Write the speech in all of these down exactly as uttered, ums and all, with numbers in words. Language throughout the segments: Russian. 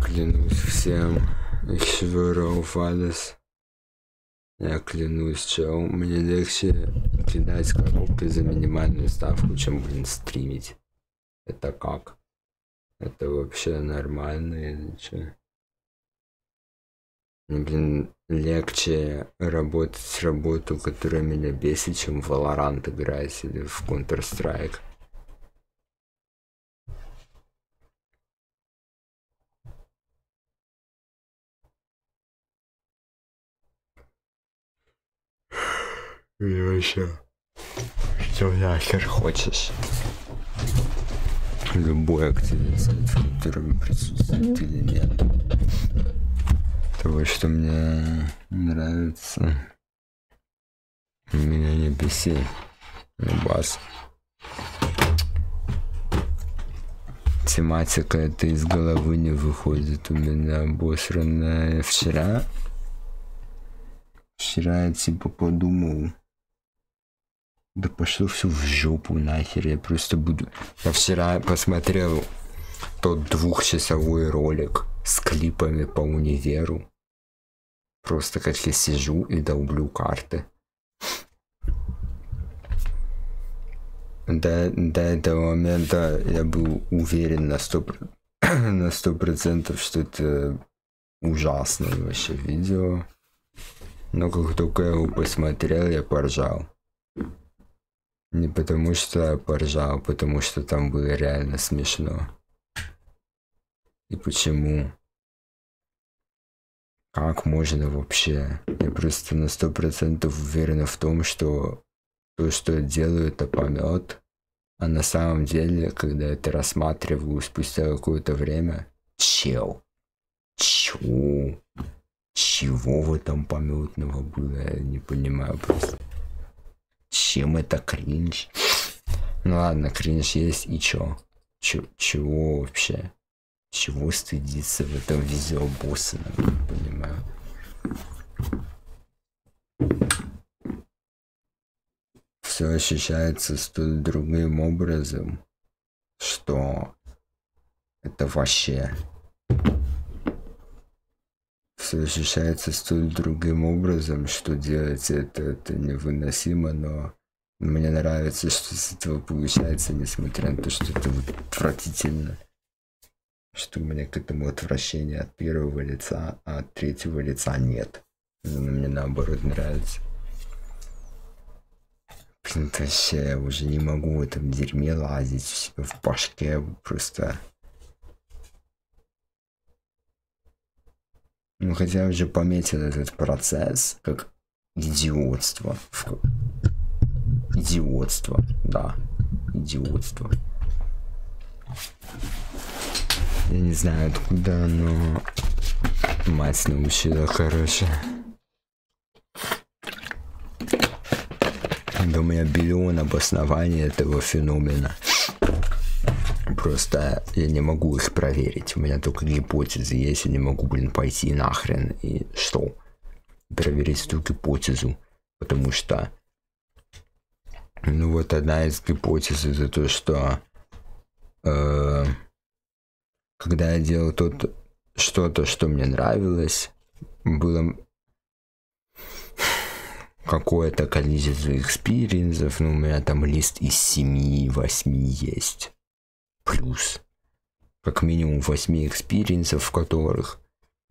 клянусь всем, Икшваров Фалес. Я клянусь, чел, мне легче кидать коробки за минимальную ставку, чем, блин, стримить. Это как? Это вообще нормально или что? Мне, блин, легче работать с работу, которая меня бесит, чем в Valorant играть или в Counter-Strike. И вообще, что нахер хочешь? Любой активизм, в котором присутствует элемент того, что мне нравится. Меня не беси, бас. Тематика это из головы не выходит у меня обосранная. Вчера, вчера я типа подумал, да пошло все в жопу нахер, я просто буду... Я вчера посмотрел тот двухчасовой ролик с клипами по универу. Просто как я сижу и долблю карты. До, до этого момента я был уверен на сто на сто процентов, что это ужасное вообще видео. Но как только я его посмотрел, я поржал. Не потому что я поржал, а потому что там было реально смешно. И почему? Как можно вообще? Я просто на сто процентов уверен в том, что то, что я делаю, это помет. А на самом деле, когда я это рассматриваю спустя какое-то время, чел, чё? Чего в этом пометного было? Я не понимаю просто. Чем это кринж? Ну ладно, кринж есть и чё? Чё, чего вообще? Чего стыдиться в этом видео босса? Я не понимаю. Все ощущается столь другим образом, что это вообще... Все ощущается столь другим образом, что делать это, это невыносимо, но мне нравится, что с этого получается, несмотря на то, что это отвратительно. Что у меня к этому отвращения от первого лица, а от третьего лица нет. Но мне наоборот нравится. Блин, вообще, я уже не могу в этом дерьме лазить у себя в башке, просто... Ну, хотя я уже пометил этот процесс как идиотство. Идиотство, да, идиотство. Я не знаю откуда, но мать научила, короче. Да у меня биллион обоснований этого феномена. Просто я не могу их проверить. У меня только гипотезы есть, я не могу, блин, пойти нахрен и что? Проверить эту гипотезу. Потому что... Ну вот одна из гипотез это то, что... Э, когда я делал тот что-то, что мне нравилось, было какое-то количество экспириенсов, ну у меня там лист из семи-восьми есть. Плюс как минимум восьми экспириенсов, в которых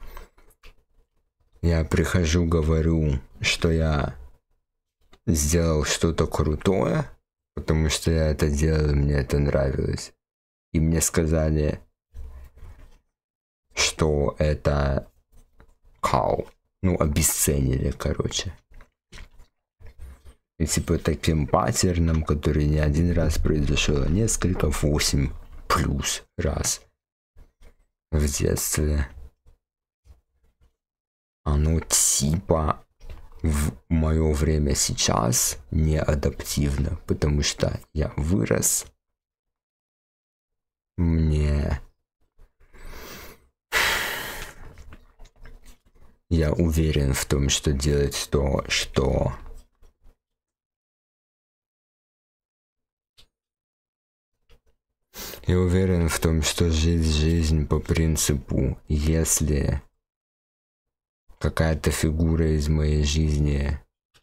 я прихожу, говорю, что я сделал что-то крутое, потому что я это делал, мне это нравилось. И мне сказали, что это кау. Ну, обесценили, короче. И типа таким паттерном, который не один раз произошел, а несколько, восемь плюс раз в детстве. Оно типа в мое время сейчас не адаптивно, потому что я вырос. Мне... Я уверен в том, что делать то, что... Я уверен в том, что жизнь жизнь по принципу, если какая-то фигура из моей жизни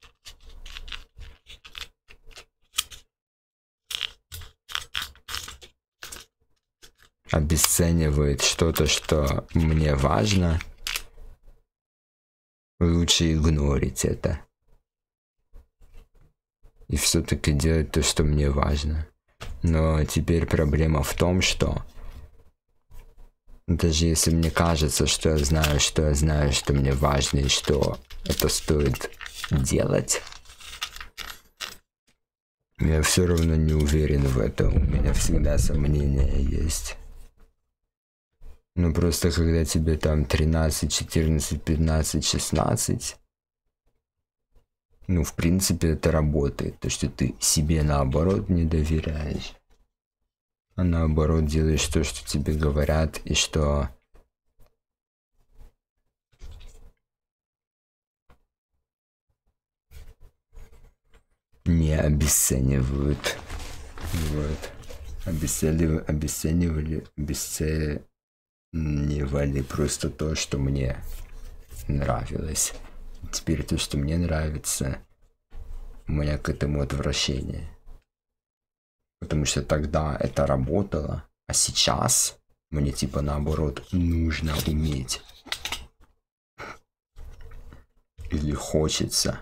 обесценивает что-то, что мне важно, лучше игнорить это. И все-таки делать то, что мне важно. Но теперь проблема в том, что даже если мне кажется, что я знаю, что я знаю, что мне важно и что это стоит делать, я все равно не уверен в этом. У меня всегда сомнения есть. Ну просто когда тебе там тринадцать, четырнадцать, пятнадцать, шестнадцать, ну в принципе это работает. То, что ты себе наоборот не доверяешь, а наоборот делаешь то, что тебе говорят, и что не обесценивают. Вот. Обесценивали, обесценивали, обесценивали просто то, что мне нравилось. Теперь то, что мне нравится, у меня к этому отвращение. Потому что тогда это работало, а сейчас мне типа наоборот нужно уметь. Или хочется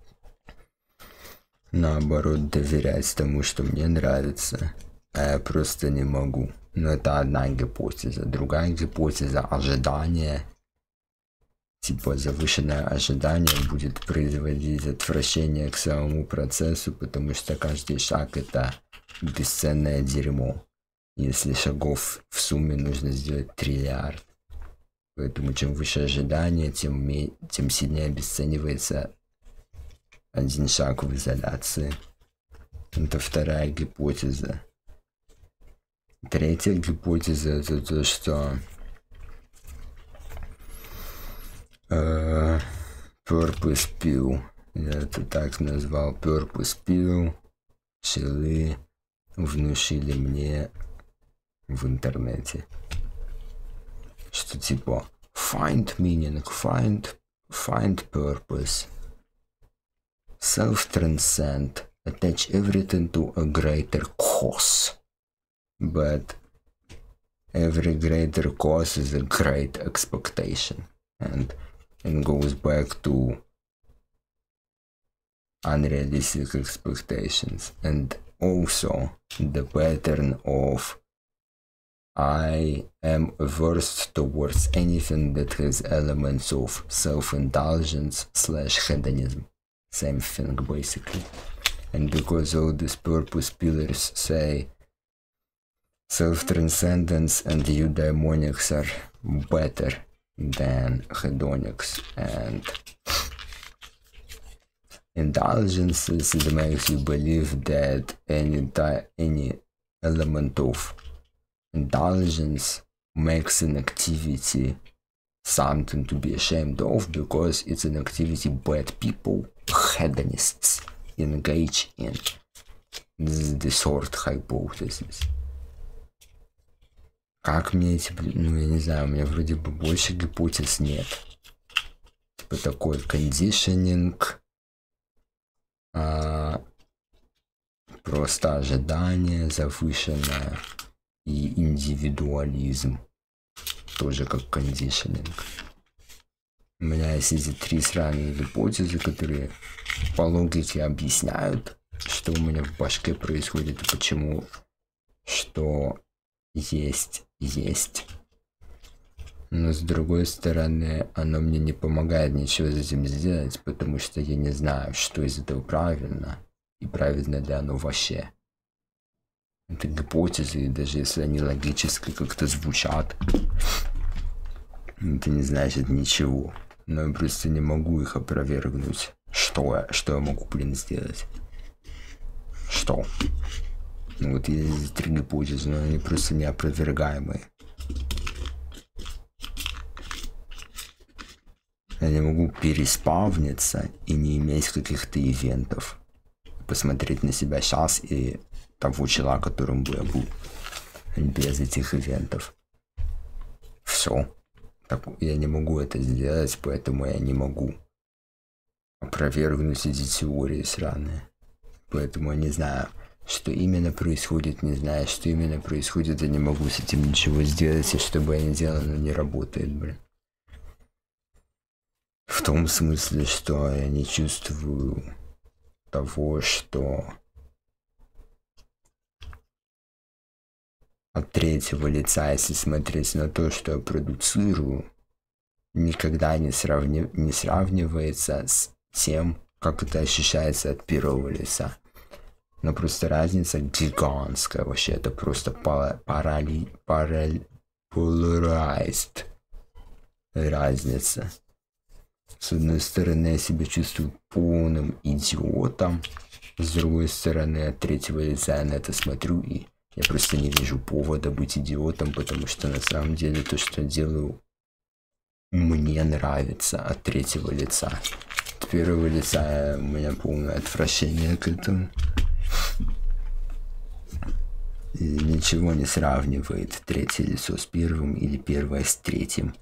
наоборот доверять тому, что мне нравится, а я просто не могу. Но это одна гипотеза. Другая гипотеза — ожидание. Типа завышенное ожидание будет производить отвращение к самому процессу, потому что каждый шаг — это бесценное дерьмо. Если шагов в сумме нужно сделать триллиард. Поэтому чем выше ожидание, тем, тем сильнее обесценивается один шаг в изоляции. Это вторая гипотеза. Третья гипотеза — это то, что Uh, Purpose Pill. Я это так назвал. Purpose Pill. Челы внушили мне в интернете, что типа find meaning, find, find purpose, self-transcend, attach everything to a greater cause. But every greater cause is a great expectation. And it goes back to unrealistic expectations, and also the pattern of I am averse towards anything that has elements of self-indulgence slash hedonism. Same thing basically. And because all these purpose pillars say self-transcendence and eudaimonics are better than hedonics and indulgences, that makes you believe that any any element of indulgence makes an activity something to be ashamed of, because it's an activity bad people, hedonists, engage in. This is the sort hypothesis. Как мне эти, ну я не знаю, у меня вроде бы больше гипотез нет. Типа такой кондишнинг, а, просто ожидание завышенное и индивидуализм. Тоже как кондишнинг. У меня есть эти три сраные гипотезы, которые по логике объясняют, что у меня в башке происходит и почему, что есть, есть. Но с другой стороны, оно мне не помогает ничего с этим сделать, потому что я не знаю, что из этого правильно, и правильно ли оно вообще. Это гипотезы, и даже если они логически как-то звучат, это не значит ничего. Но я просто не могу их опровергнуть. Что я, что я могу, блин, сделать? Что? Ну вот есть три гипотезы, но они просто неопровергаемые. Я не могу переспавниться и не иметь каких-то ивентов. Посмотреть на себя сейчас и того чела, которым бы я был. без этих ивентов. Все. Так, я не могу это сделать, поэтому я не могу опровергнуть эти теории сраные. Поэтому я не знаю, что именно происходит, не знаю, что именно происходит, я не могу с этим ничего сделать, и что бы я ни делал, оно не работает, блин. В том смысле, что я не чувствую того, что от третьего лица, если смотреть на то, что я продуцирую, никогда не, сравни... не сравнивается с тем, как это ощущается от первого лица. Но просто разница гигантская вообще, это просто парали... парали... polarized разница. С одной стороны, я себя чувствую полным идиотом, с другой стороны, от третьего лица я на это смотрю, и я просто не вижу повода быть идиотом, потому что на самом деле то, что я делаю, мне нравится от третьего лица. От первого лица у меня полное отвращение к этому. И ничего не сравнивает третье лицо с первым или первое с третьим.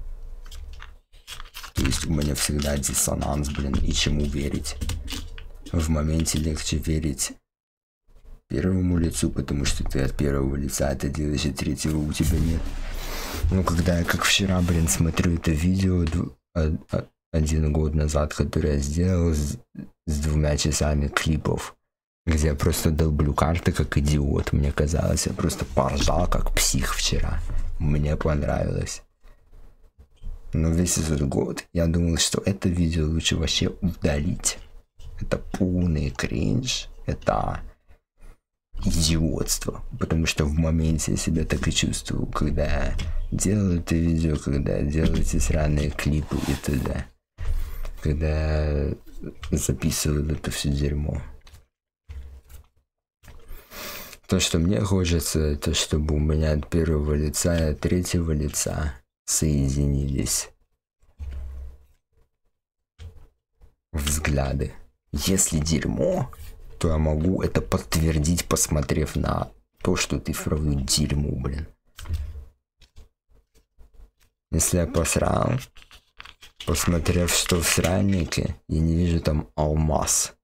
То есть у меня всегда диссонанс, блин, и чему верить. В моменте легче верить первому лицу, потому что ты от первого лица это делаешь, и третьего у тебя нет. Ну, когда я, как вчера, блин, смотрю это видео один год назад, которое я сделал с, с двумя часами клипов, где я просто долблю карты как идиот, мне казалось, я просто поржал как псих вчера. Мне понравилось. Но весь этот год я думал, что это видео лучше вообще удалить. Это полный кринж, это идиотство, потому что в моменте я себя так и чувствую, когда я делал это видео, когда я делал эти сраные клипы и т.д. Когда я записывал это все дерьмо. То, что мне хочется, это чтобы у меня от первого лица и от третьего лица соединились взгляды. Если дерьмо, то я могу это подтвердить, посмотрев на то, что ты вправду дерьмо, блин. Если я посрал, посмотрев, что в сральнике, я не вижу там алмаз.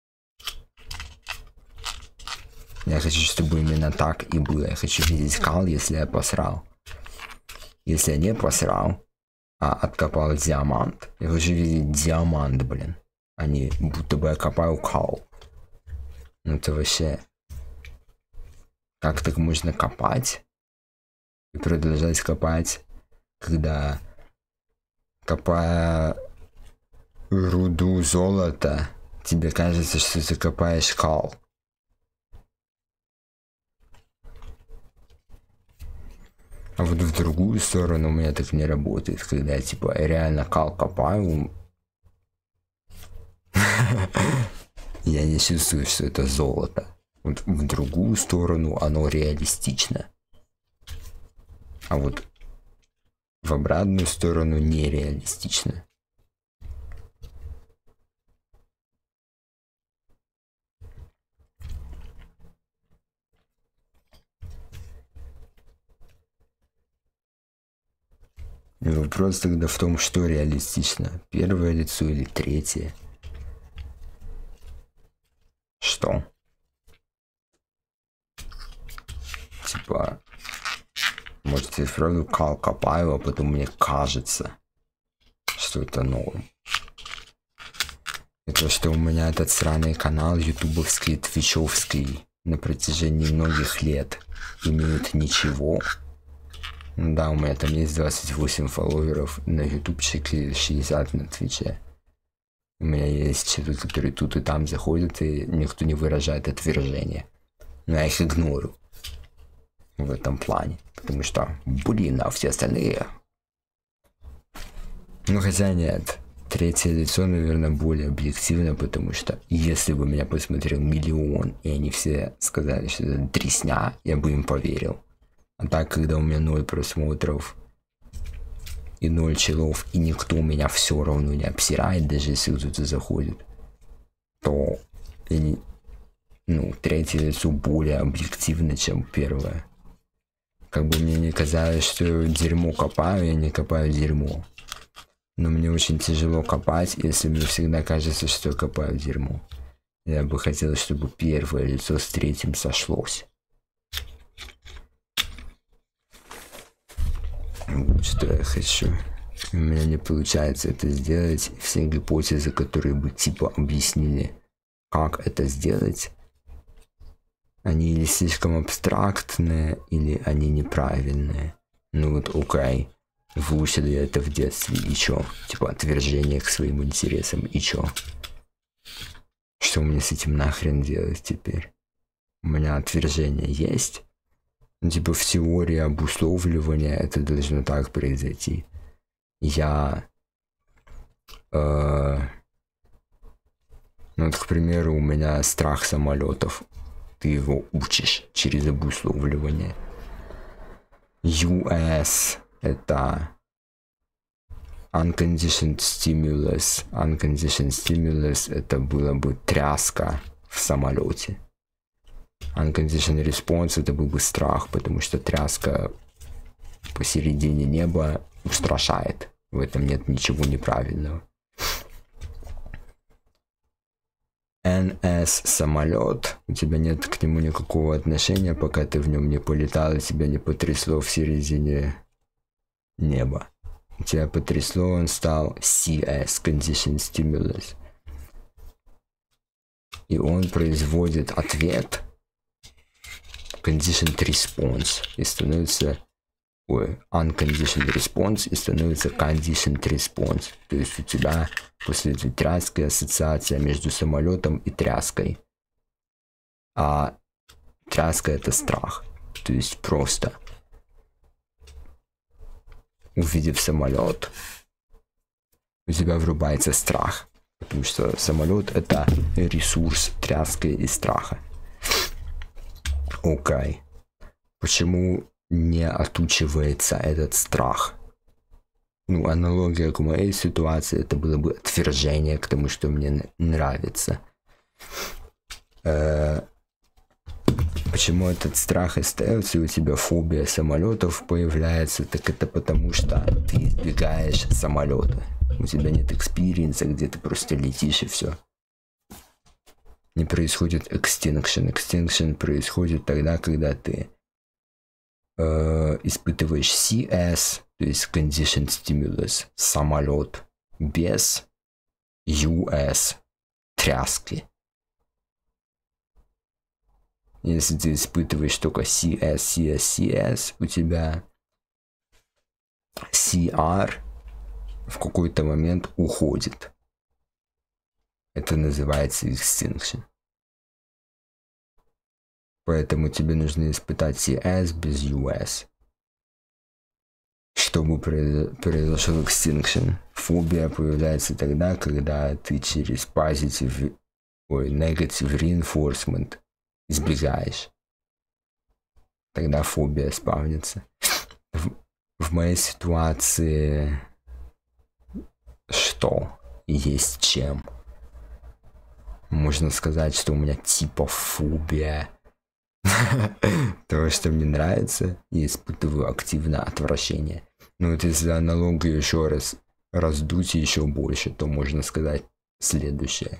Я хочу, чтобы именно так и было. Я хочу видеть кал, если я посрал. Если я не посрал, а откопал диамант, я хочу видеть диамант, блин. А не будто бы я копаю кал. Ну это вообще... Как так можно копать? И продолжать копать, когда, копая руду золота, тебе кажется, что ты копаешь кал. А вот в другую сторону у меня так не работает, когда я типа реально кал копаю. Я не чувствую, что это золото. Вот в другую сторону оно реалистично. А вот в обратную сторону нереалистично. И вопрос тогда в том, что реалистично. Первое лицо или третье? Что? Типа, может, я вправду кал копаю, а потом мне кажется, что это норм. И то, что у меня этот сраный канал ютубовский, твичевский на протяжении многих лет имеет ничего. Да, у меня там есть двадцать восемь фолловеров на ютубчике, шестьдесят на твиче. У меня есть человек, которые тут и там заходят, и никто не выражает отвержение. Но я их игнорю в этом плане. Потому что, блин, а все остальные... Ну хотя нет. Третье лицо, наверное, более объективно, потому что если бы меня посмотрел миллион, и они все сказали, что это дресня, я бы им поверил. А так, когда у меня ноль просмотров и ноль челов, и никто меня все равно не обсирает, даже если кто-то заходит, то я не... ну, третье лицо более объективно, чем первое. Как бы мне не казалось, что дерьмо копаю, я не копаю дерьмо. Но мне очень тяжело копать, если мне всегда кажется, что я копаю дерьмо. Я бы хотел, чтобы первое лицо с третьим сошлось. Вот что я хочу. У меня не получается это сделать. Все гипотезы, которые бы типа объяснили, как это сделать, они или слишком абстрактные, или они неправильные. Ну вот, окей. Выучили я это в детстве, и чё? Типа отвержение к своим интересам, и чё? Что мне с этим нахрен делать теперь? У меня отвержение есть? Ну, типа в теории обусловливания это должно так произойти. Я... Э, ну вот, к примеру, у меня страх самолетов. Ты его учишь через обусловливание. ю эс это unconditioned stimulus. Unconditioned stimulus это было бы тряска в самолете. Unconditioned response это был бы страх, потому что тряска посередине неба устрашает. В этом нет ничего неправильного. эн эс самолет, у тебя нет к нему никакого отношения, пока ты в нем не полетал и тебя не потрясло в середине неба. Тебя потрясло, он стал си эс, Conditioned Stimulus. И он производит ответ, Conditioned Response, и становится, ой, Unconditioned Response, и становится Conditioned Response. То есть у тебя после этой тряски ассоциация между самолетом и тряской. А тряска это страх. То есть просто увидев самолет, у тебя врубается страх, потому что самолет это ресурс тряски и страха. Окей. Почему не отучивается этот страх? Ну, аналогия к моей ситуации, это было бы отвержение к тому, что мне нравится. Э-э- Почему этот страх остается, и у тебя фобия самолетов появляется, так это потому, что ты избегаешь самолета. У тебя нет экспириенса, где ты просто летишь и все. Не происходит extinction. Extinction происходит тогда, когда ты э, испытываешь си эс, то есть Conditioned Stimulus, самолет, без ю эс, тряски. Если ты испытываешь только си эс, си эс, си эс, у тебя си ар в какой-то момент уходит. Это называется extinction. Поэтому тебе нужно испытать си эс без ю эс. Чтобы произошел extinction. Фобия появляется тогда, когда ты через positive, ой, negative reinforcement избегаешь. Тогда фобия спавнится. В, в моей ситуации что есть чем? Можно сказать, что у меня типа фобия. То, что мне нравится, и испытываю активное отвращение. Но вот если аналогию еще раз раздуть еще больше, то можно сказать следующее.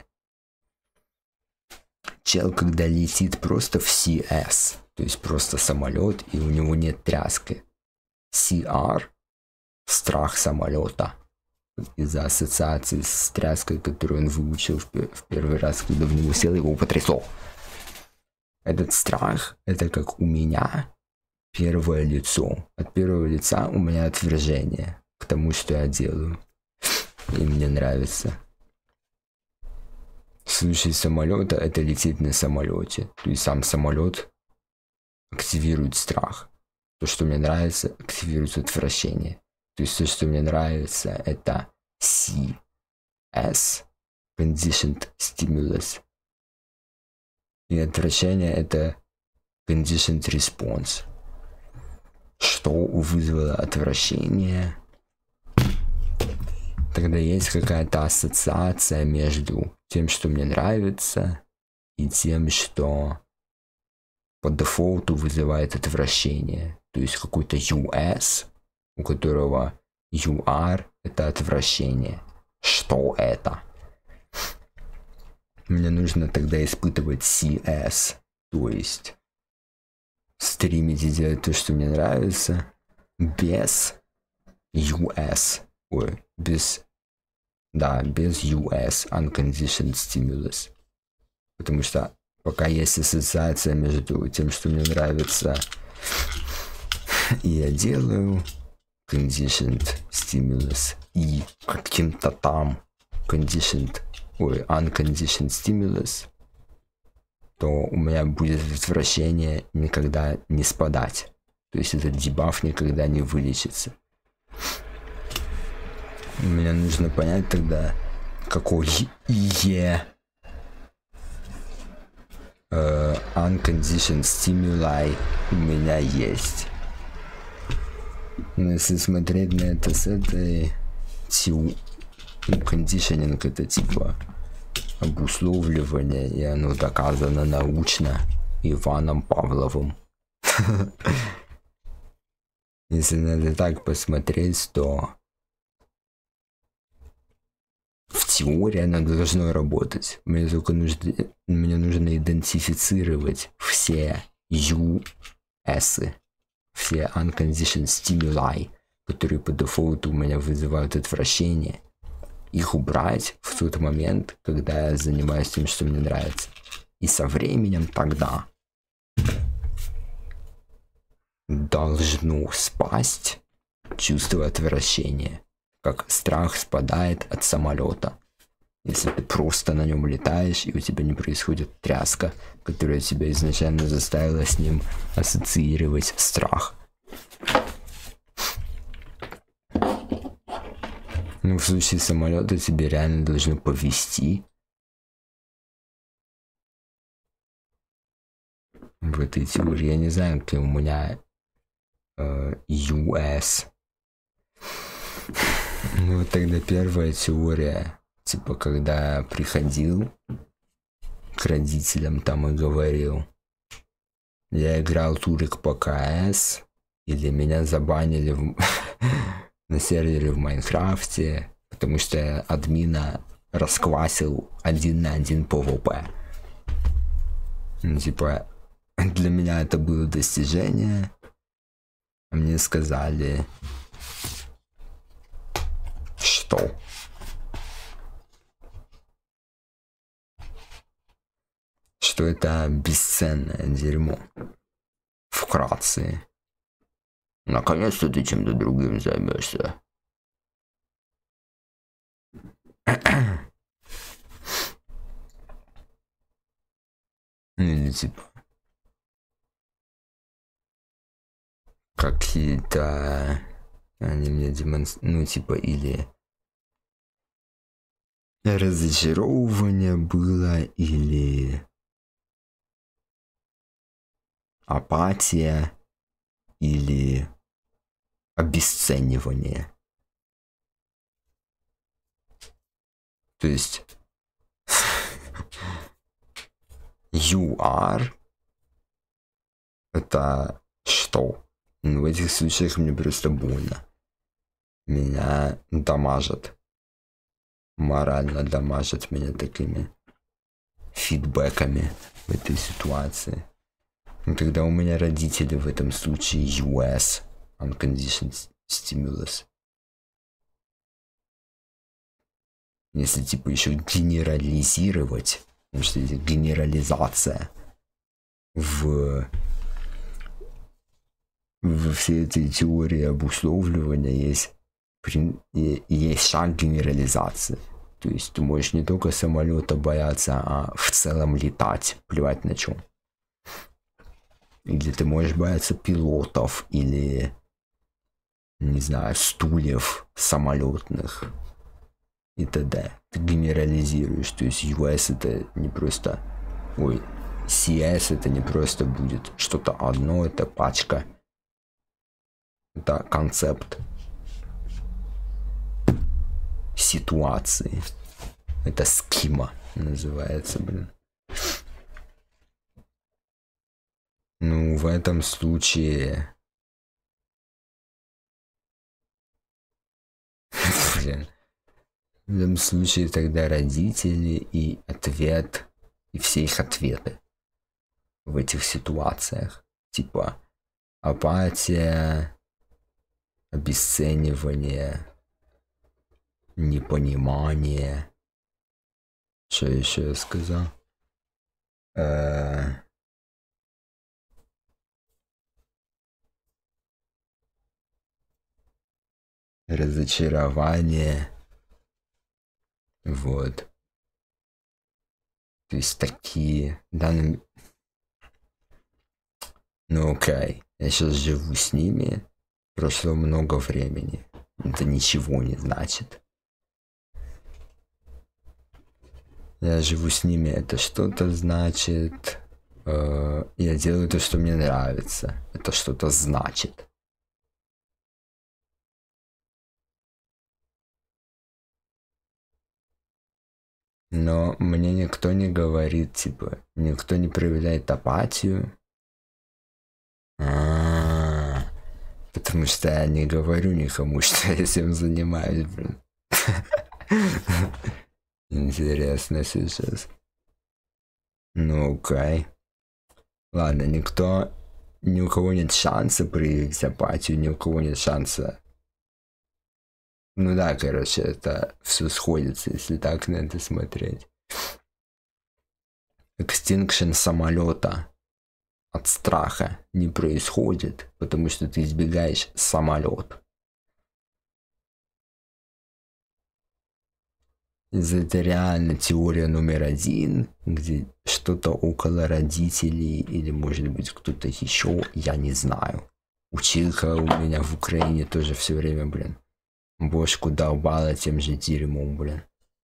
Чел, когда летит просто в си эс, то есть просто самолет, и у него нет тряски. си ар – страх самолета. Из-за ассоциации с тряской, которую он выучил в, в первый раз, когда в него сел, его потрясло. Этот страх – это как у меня первое лицо. От первого лица у меня отвержение к тому, что я делаю. И мне нравится. В случае самолета это лететь на самолете. То есть сам самолет активирует страх. То, что мне нравится, активирует отвращение. То есть то, что мне нравится, это си эс, Conditioned Stimulus. И отвращение это Conditioned Response. Что вызвало отвращение? Тогда есть какая-то ассоциация между тем, что мне нравится, и тем, что по дефолту вызывает отвращение. то есть какой-то ю эс, у которого ю ар это отвращение. Что это? Мне нужно тогда испытывать си эс, то есть стримить и делать то, что мне нравится, без ю эс. Ой, без... Да, без ю эс, unconditioned stimulus. Потому что пока есть ассоциация между тем, что мне нравится, и я делаю conditioned stimulus, и каким-то там conditioned, ой, unconditioned stimulus, то у меня будет отвращение никогда не спадать. То есть этот дебаф никогда не вылечится. Мне нужно понять тогда, какой е uh, unconditioned stimuli у меня есть. Но если смотреть на это с этой тиу, кондишнинг это типа обусловливание, и оно доказано научно Иваном Павловым. Если надо так посмотреть, то в теории оно должно работать. Мне только нужно, мне нужно идентифицировать все ю эс, все unconditioned stimuli, которые по дефолту у меня вызывают отвращение, их убрать в тот момент, когда я занимаюсь тем, что мне нравится. И со временем тогда должно спасть чувство отвращения, как страх спадает от самолета. Если ты просто на нем летаешь, и у тебя не происходит тряска, которая тебя изначально заставила с ним ассоциировать страх. Ну, в случае самолета тебе реально должно повезти. В этой теории я не знаю, какие у меня э, ю эс. Ну, вот тогда первая теория, типа, когда я приходил к родителям там и говорил, я играл турик по КС, или меня забанили в... на сервере в Майнкрафте, потому что я админа расквасил один на один пэ вэ пэ. Ну, типа, для меня это было достижение. А мне сказали, что? Что это бесценное дерьмо. Вкратце. Наконец-то ты чем-то другим займешься. Или типа какие-то они мне демонстрируют, ну типа или разочаровывание было, или апатия, или обесценивание. То есть ю ар это что? Ну, в этих случаях мне просто больно. Меня дамажат. Морально дамажат меня такими фидбэками в этой ситуации. Ну, тогда у меня родители в этом случае ю эс, unconditioned stimulus. Если типа еще генерализировать, потому что генерализация в, в всей этой теории обусловливания есть, есть шаг генерализации. То есть ты можешь не только самолета бояться, а в целом летать, плевать на чем. Или ты можешь бояться пилотов, или, не знаю, стульев самолетных и т.д. Ты генерализируешь, то есть ю эс это не просто, ой, си эс это не просто будет что-то одно, это пачка, это концепт ситуации, это схема называется, блин. Ну, в этом случае блин. В этом случае тогда родители и ответ, и все их ответы в этих ситуациях. Типа апатия, обесценивание, непонимание. Что еще я сказал? Э-э- разочарование. Вот. То есть такие данные. Ну окей, я сейчас живу с ними, прошло много времени. Это ничего не значит. Я живу с ними, это что-то значит. Э, я делаю то, что мне нравится. Это что-то значит. Но мне никто не говорит, типа, никто не проявляет апатию. А-а-а, потому что я не говорю никому, что я этим занимаюсь, блин. Интересно сейчас. Ну окей. Ладно, никто, ни у кого нет шанса проявить апатию, ни у кого нет шанса. Ну да, короче, это все сходится, если так на это смотреть. Экстинкшн самолета от страха не происходит, потому что ты избегаешь самолет. Это реально теория номер один, где что-то около родителей или может быть кто-то еще, я не знаю. Училка у меня в Украине тоже все время, блин, бошку долбала тем же дерьмом, блин.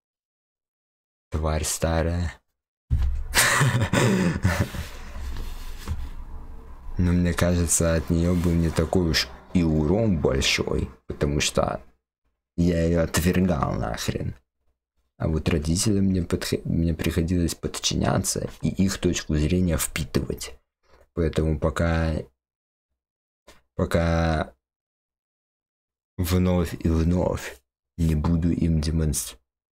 Тварь старая. Но мне кажется, от нее был не такой уж и урон большой, потому что я ее отвергал нахрен. А вот родителям мне, подх... мне приходилось подчиняться и их точку зрения впитывать. Поэтому пока... Пока вновь и вновь не буду им демонстрировать,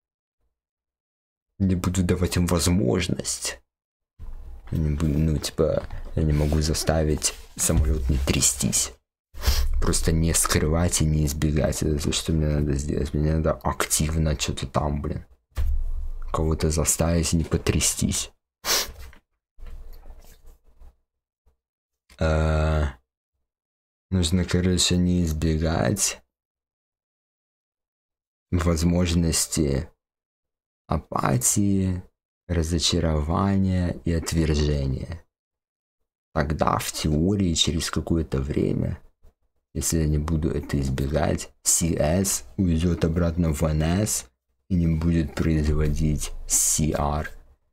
не буду давать им возможность. Не буду, ну, типа, я не могу заставить самолет не трястись. Просто не скрывать и не избегать. Это то, что мне надо сделать. Мне надо активно что-то там, блин. Кого-то заставить не потрястись. А, нужно, короче, не избегать возможности апатии, разочарования и отвержения. Тогда в теории через какое-то время, если я не буду это избегать, си эс уйдет обратно в эн эс и не будет производить си ар.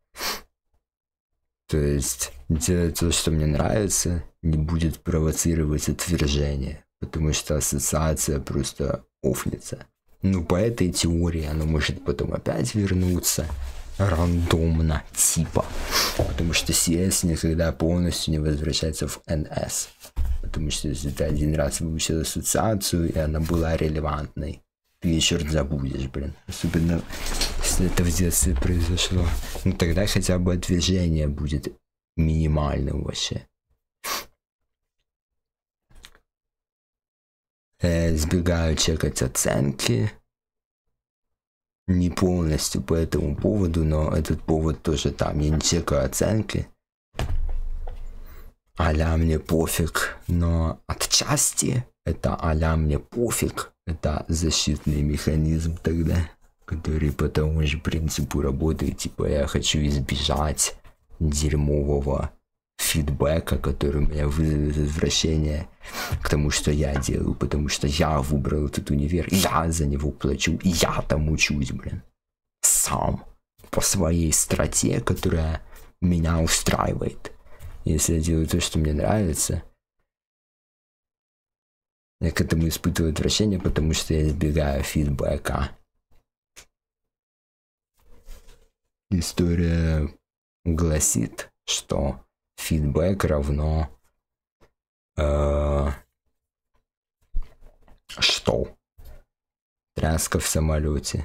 То есть делать то, что мне нравится, не будет провоцировать отвержение, потому что ассоциация просто офнется. Ну, по этой теории оно может потом опять вернуться рандомно, типа. Потому что си эс никогда полностью не возвращается в эн эс. Потому что если ты один раз выучил ассоциацию, и она была релевантной, ты ее черт забудешь, блин. Особенно, если это в детстве произошло. Ну, тогда хотя бы отвержение будет минимальным вообще. Я избегаю чекать оценки. Не полностью по этому поводу, но этот повод тоже там. Я не чекаю оценки. А-ля мне пофиг. Но отчасти это а-ля мне пофиг. Это защитный механизм тогда, который по тому же принципу работает. Типа я хочу избежать дерьмового фидбэка, который у меня вызовет отвращение к тому, что я делаю, потому что я выбрал этот универ, я за него плачу, и я там учусь, блин. Сам. По своей страте, которая меня устраивает. Если я делаю то, что мне нравится, я к этому испытываю отвращение, потому что я избегаю фидбэка. История гласит, что фидбэк равно э, что? тряска в самолете.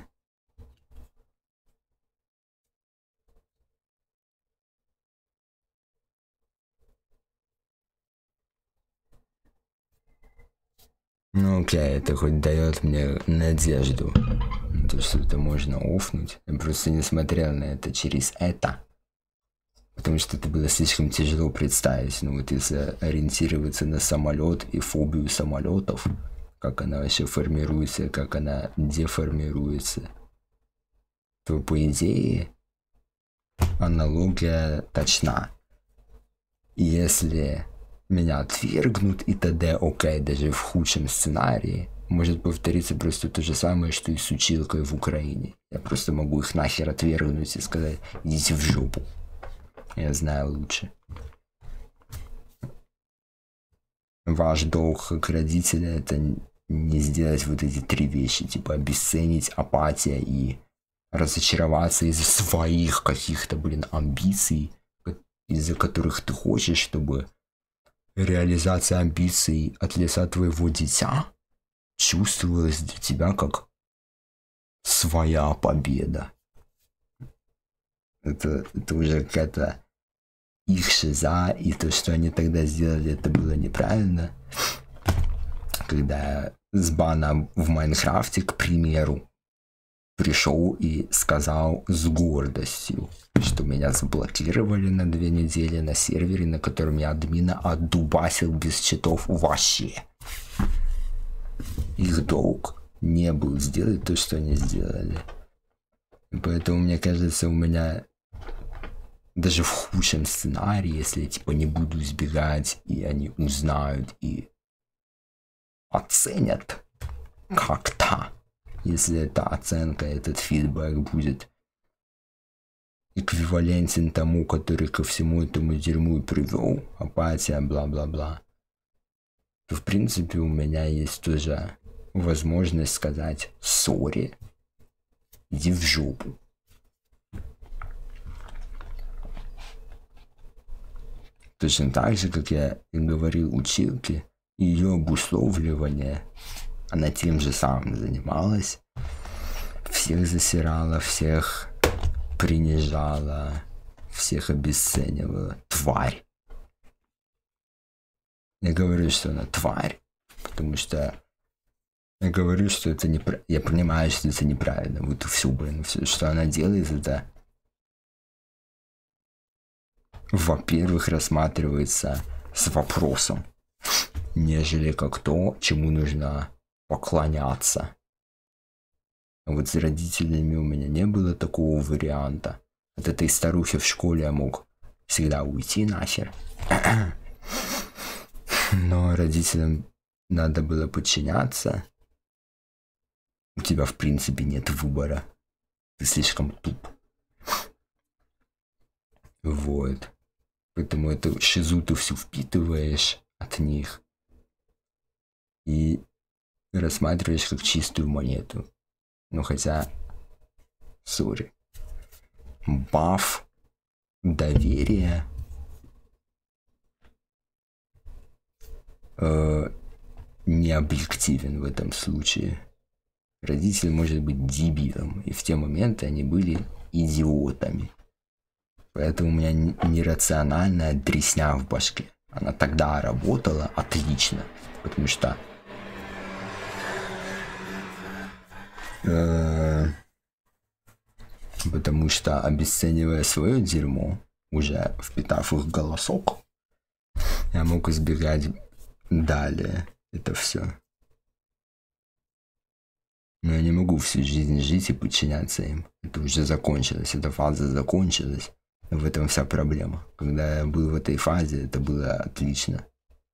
Ну окей, это хоть дает мне надежду, то, что это можно офнуть. Я просто не смотрел на это через это, потому что это было слишком тяжело представить. Ну вот если ориентироваться на самолет и фобию самолетов, как она вообще формируется, как она деформируется, то по идее аналогия точна. Если меня отвергнут и т.д. окей, даже в худшем сценарии может повториться просто то же самое, что и с училкой в Украине. Я просто могу их нахер отвергнуть и сказать: идите в жопу. Я знаю лучше. Ваш долг как родителя — это не сделать вот эти три вещи, типа обесценить, апатия и разочароваться из-за своих каких-то, блин, амбиций, из-за которых ты хочешь, чтобы реализация амбиций от лица твоего дитя чувствовалась для тебя как своя победа. Это, это уже какая-то их шиза, и то, что они тогда сделали, это было неправильно. Когда с бана в Майнкрафте, к примеру, пришел и сказал с гордостью, что меня заблокировали на две недели на сервере, на котором я админа отдубасил без читов вообще. Их долг не был сделать то, что они сделали. И поэтому, мне кажется, у меня даже в худшем сценарии, если я типа не буду избегать, и они узнают и оценят как-то, если эта оценка, этот фидбэк будет эквивалентен тому, который ко всему этому дерьму и привел, апатия, бла-бла-бла, то в принципе у меня есть тоже возможность сказать: сори, иди в жопу. Точно так же, как я и говорил училке, ее обусловливание, она тем же самым занималась. Всех засирала, всех принижала, всех обесценивала. Тварь. Я говорю, что она тварь, потому что я говорю, что это не... Я понимаю, что это неправильно. Вот и все, блин, все, что она делает, это... Во-первых, рассматривается с вопросом, нежели как то, чему нужно поклоняться. А вот с родителями у меня не было такого варианта. От этой старухи в школе я мог всегда уйти нахер. Но родителям надо было подчиняться. У тебя, в принципе, нет выбора. Ты слишком туп. Вот. Поэтому эту шизу ты всю впитываешь от них и рассматриваешь как чистую монету. Ну хотя, сори, баф доверия э, не объективен в этом случае. Родитель может быть дебилом, и в те моменты они были идиотами. Поэтому у меня нерациональная дресня в башке. Она тогда работала отлично, потому что э, потому что, обесценивая свое дерьмо, уже впитав их голосок, я мог избегать далее это все. Но я не могу всю жизнь жить и подчиняться им. Это уже закончилось, эта фаза закончилась. В этом вся проблема. Когда я был в этой фазе, это было отлично.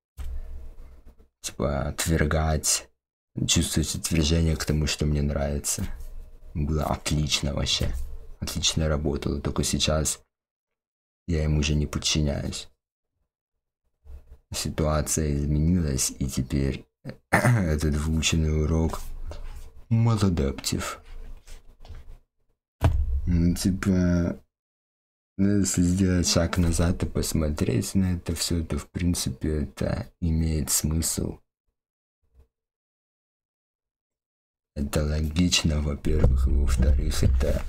Типа отвергать, чувствовать отвержение к тому, что мне нравится. Было отлично вообще. Отлично работало. Только сейчас я им уже не подчиняюсь. Ситуация изменилась, и теперь этот выученный урок малоадаптив. Ну, типа... Но если сделать шаг назад и посмотреть на это все, то в принципе это имеет смысл. Это логично, во-первых, и во-вторых, это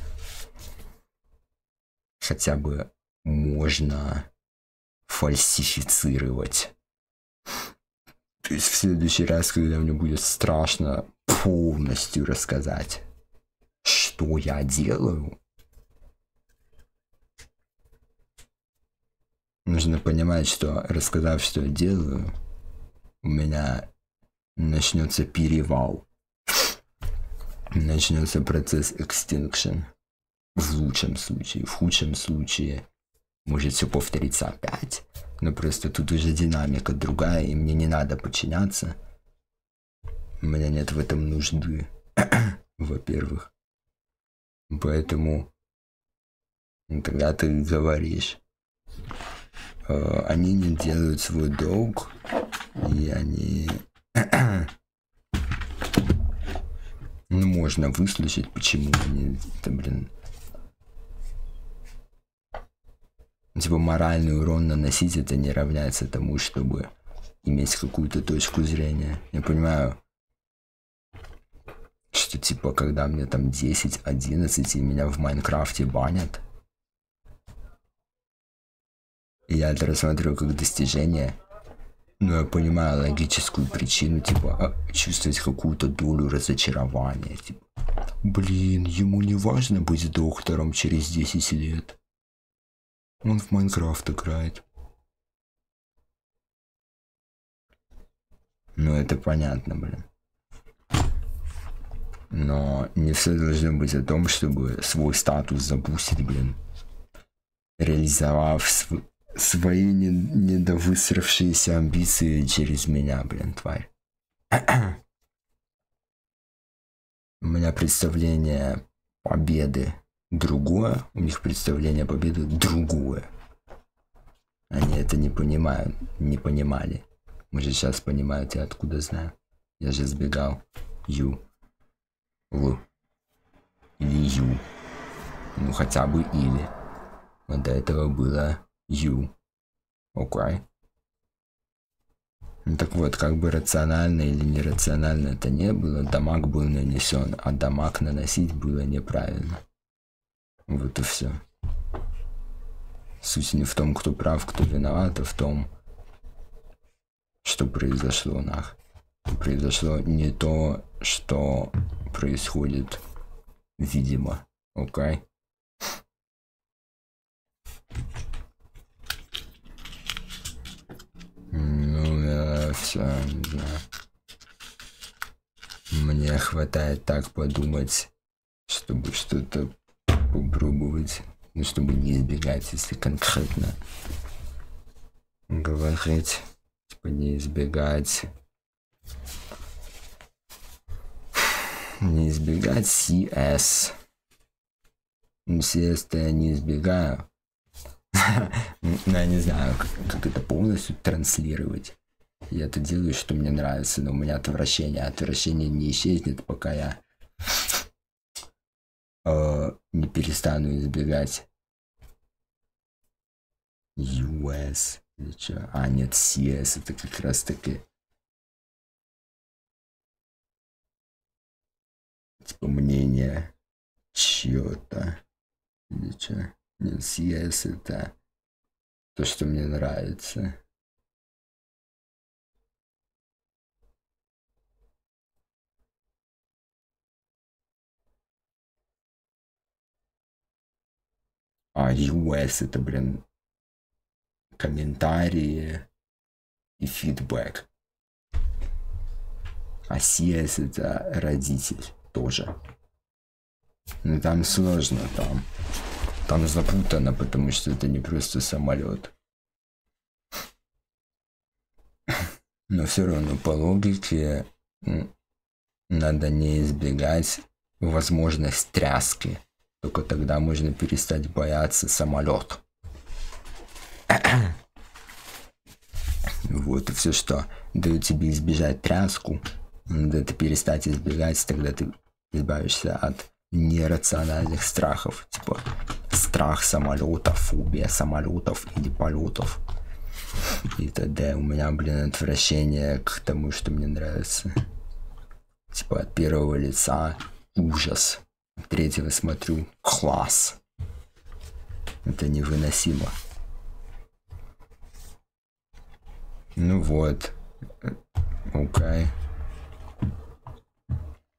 хотя бы можно фальсифицировать. То есть в следующий раз, когда мне будет страшно полностью рассказать, что я делаю, нужно понимать, что, рассказав, что я делаю, у меня начнется перевал. Начнется процесс extinction. В лучшем случае. В худшем случае может все повториться опять. Но просто тут уже динамика другая, и мне не надо подчиняться. У меня нет в этом нужды. Во-первых. Поэтому тогда ты говоришь. Они не делают свой долг, и они... Ну, можно выслушать, почему они... Это, блин... Типа, моральный урон наносить, это не равняется тому, чтобы иметь какую-то точку зрения. Я понимаю, что, типа, когда мне там десять одиннадцать, и меня в Майнкрафте банят, и я это рассматриваю как достижение, но я понимаю логическую причину, типа, чувствовать какую-то долю разочарования, типа, блин, ему не важно быть доктором через десять лет. Он в Майнкрафт играет. Ну, это понятно, блин. Но не все должно быть о том, чтобы свой статус забустить, блин, реализовав св... свои не... недовысравшиеся амбиции через меня, блин, тварь. У меня представление победы другое, у них представление победы другое. Они это не понимают, не понимали. Может, сейчас понимают, я откуда знаю. Я же сбегал. Ю. Л. Или Ю. Ну, хотя бы или. Но до этого было Ю. Окей. Ну, так вот, как бы рационально или нерационально это не было, дамаг был нанесен, а дамаг наносить было неправильно. Вот и все. Суть не в том, кто прав, кто виноват, а в том, что произошло, нах. Произошло не то, что происходит, видимо. Окей? Ну, я все, не знаю. Мне хватает так подумать, чтобы что-то попробовать, ну, чтобы не избегать, если конкретно говорить, типа не избегать, не избегать си эс. Ну, си эс-то я не избегаю. Ну, я не знаю, как, как это полностью транслировать. Я это делаю, что мне нравится, но у меня отвращение. Отвращение не исчезнет, пока я э, не перестану избегать ю эс. Или что? А, нет, си эс. Это как раз таки типа мнение чьё-то. Или что? Нет, си эс это то, что мне нравится. А ю эс это, блин, комментарии и фидбэк. А си эс это родитель тоже. Но там сложно, там. Там запутано, потому что это не просто самолет. Но все равно по логике надо не избегать возможность тряски. Только тогда можно перестать бояться самолет. Вот и все, что дает тебе избежать тряску, надо это перестать избегать, тогда ты избавишься от нерациональных страхов, типа страх самолетов, фобия самолетов или полетов и т.д. У меня, блин, отвращение к тому, что мне нравится. типа от первого лица ужас. Третьего смотрю класс. Это невыносимо. Ну вот. Окей.